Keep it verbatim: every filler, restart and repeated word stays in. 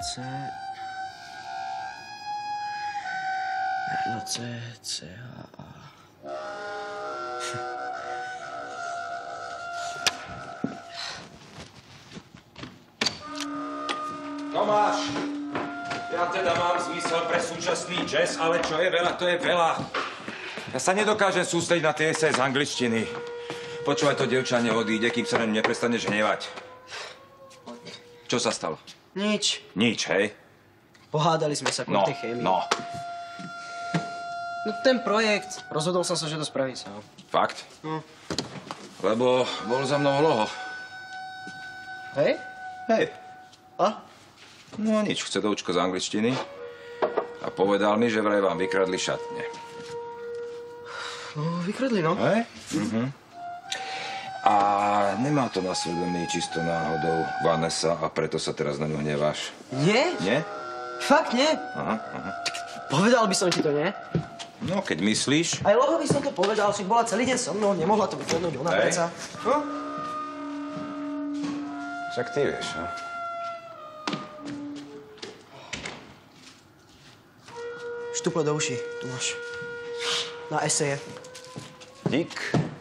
C... No C, C, A, A. Tomáš, ja teda mám zmysel pre súčasný jazz, ale čo je veľa, to je veľa. Ja sa nedokážem sústrediť na tie eseje z angličtiny. Počúvaj, to dievča neodíde, kým sa na ňu neprestaneš hnevať. Čo sa stalo? Nič. Nič, hej? Pohádali sme sa kvôli No, tej chémii. no. No ten projekt, rozhodol som sa, že to spravím sám. Fakt? No. Lebo bol za mnou Loho. Hej? Hej. A? No nič, chce doučko z angličtiny. A povedal mi, že vraj vám vykradli šatne. No, vykradli, no. Hej? Mhm. A nemá to na svedomí čisto náhodou Vanessa a preto sa teraz na ňu hneváš. Nie? Nie? Fakt nie? Aha, aha. Povedal by som ti to, nie? No, keď myslíš. Aj Lohovi som to povedal, však bola celý deň so mnou, nemohla to vypadnúť ona Hej. preca. No? Však ty vieš, no? Štuple do uší, tu máš. Na eseje. Dík.